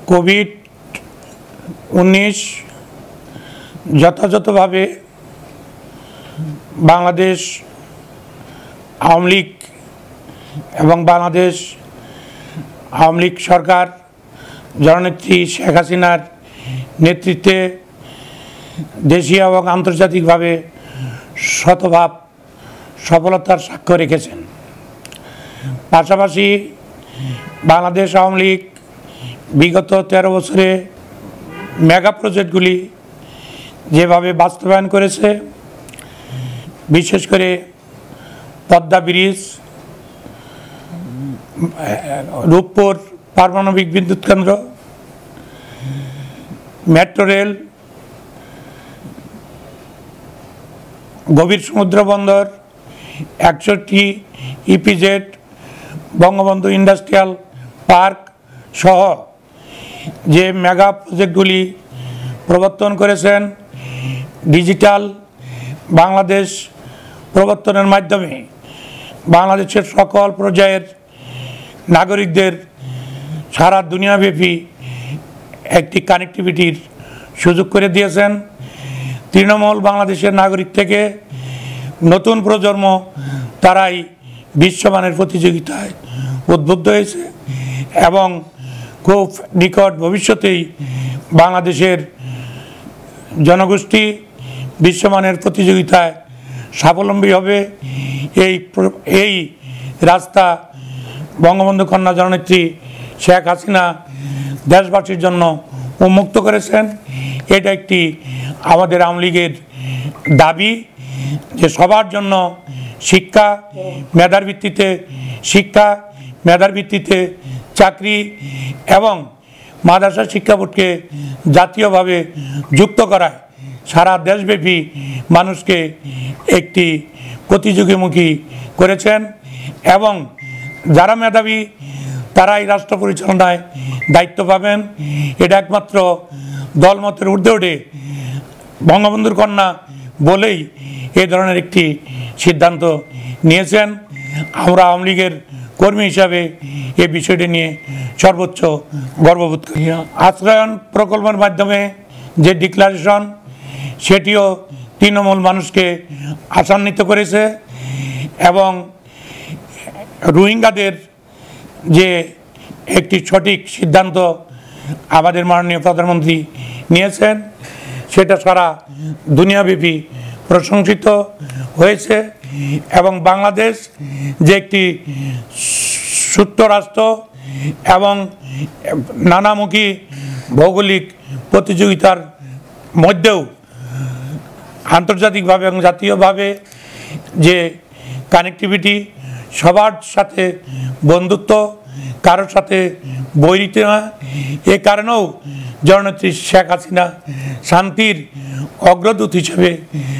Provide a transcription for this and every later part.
COVID-19 যথাযথভাবে বাংলাদেশ আওয়ামী লীগ এবং বাংলাদেশ আওয়ামী লীগ সরকার জননেত্রী শেখ হাসিনার নেতৃত্বে দেশীয় এবং আন্তর্জাতিকভাবে শতভাগ সফলতার সাক্ষ্য রেখেছেন। পাশাপাশি বাংলাদেশ আওয়ামী লীগ বিগত 13 বছরে মেগা প্রজেক্টগুলি যেভাবে বাস্তবায়ন করেছে, বিশেষ করে পদ্মা ব্রিজ, রূপপুর পারমাণবিক বিদ্যুৎ কেন্দ্র, মেট্রো রেল, গভীর সমুদ্র বন্দর, 61টি ইপিজেড, বঙ্গবন্ধু ইন্ডাস্ট্রিয়াল পার্ক সহ যে মেগা প্রজেক্টগুলি প্রবর্তন করেছেন, ডিজিটাল বাংলাদেশ প্রবর্তনের মাধ্যমে বাংলাদেশের সকল পর্যায়ের নাগরিকদের সারা দুনিয়াব্যাপী একটি কানেক্টিভিটির সুযোগ করে দিয়েছেন। তৃণমূল বাংলাদেশের নাগরিক থেকে নতুন প্রজন্ম তারাই বিশ্বমানের প্রতিযোগিতায় উদ্বুদ্ধ হয়েছে এবং খুব নিকট ভবিষ্যতেই বাংলাদেশের জনগোষ্ঠী বিশ্বমানের প্রতিযোগিতায় স্বাবলম্বী হবে। এই রাস্তা বঙ্গবন্ধু কন্যা জননেত্রী শেখ হাসিনা দেশবাসীর জন্য উন্মুক্ত করেছেন। এটা একটি আমাদের আওয়ামী লীগের দাবি যে সবার জন্য শিক্ষা, মেধার ভিত্তিতে চাকরি এবং মাদ্রাসা শিক্ষা বোর্ডকে জাতীয়ভাবে যুক্ত করায় সারা দেশব্যাপী মানুষকে একটি প্রতিযোগীমুখী করেছেন এবং যারা মেধাবী তারাই রাষ্ট্র পরিচালনায় দায়িত্ব পাবেন। এটা একমাত্র দলমতের ঊর্ধ্বে উঠে বঙ্গবন্ধুর কন্যা বলেই এই ধরনের একটি সিদ্ধান্ত নিয়েছেন। আমরা আওয়ামী লীগের কর্মী হিসাবে এই বিষয়টি নিয়ে সর্বোচ্চ গর্ববোধ করি। আশ্রয়ন প্রকল্পের মাধ্যমে যে ডিক্লারেশন, সেটিও তৃণমূল মানুষকে আশান্বিত করেছে এবং রোহিঙ্গাদের যে একটি সঠিক সিদ্ধান্ত আমাদের মাননীয় প্রধানমন্ত্রী নিয়েছেন, সেটা সারা দুনিয়াব্যাপী প্রশংসিত হয়েছে এবং বাংলাদেশ যে একটি ছোট্ট রাষ্ট্র এবং নানামুখী ভৌগোলিক প্রতিযোগিতার মধ্যেও আন্তর্জাতিকভাবে এবং জাতীয়ভাবে যে কানেক্টিভিটি, সবার সাথে বন্ধুত্ব, কারোর সাথে বৈরিতা না, এ কারণেও জননেত্রী শেখ হাসিনা শান্তির অগ্রদূত হিসেবে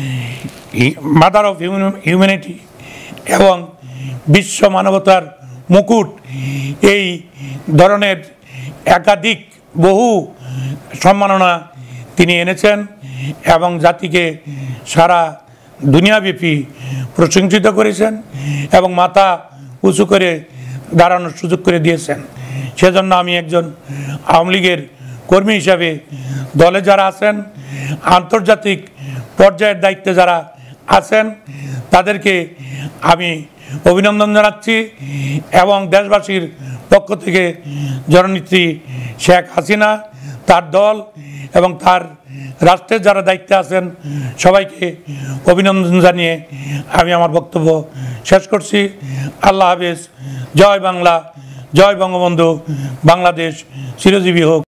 মাদার অফ হিউম্যানিটি এবং বিশ্ব মানবতার মুকুট, এই ধরনের একাধিক বহু সম্মাননা তিনি এনেছেন এবং জাতিকে সারা দুনিয়াব্যাপী প্রশংসিত করেছেন এবং মাথা উঁচু করে দাঁড়ানোর সুযোগ করে দিয়েছেন। সেজন্য আমি একজন আওয়ামী লীগের কর্মী হিসাবে দলে যারা আছেন, আন্তর্জাতিক পর্যায়ের দায়িত্বে যারা আছেন, তাদেরকে আমি অভিনন্দন জানাচ্ছি এবং দেশবাসীর পক্ষ থেকে জননেত্রী শেখ হাসিনা, তার দল এবং তার রাষ্ট্রের যারা দায়িত্বে আছেন সবাইকে অভিনন্দন জানিয়ে আমি আমার বক্তব্য শেষ করছি। আল্লাহ হাফেজ। জয় বাংলা, জয় বঙ্গবন্ধু। বাংলাদেশ চিরজীবী হোক।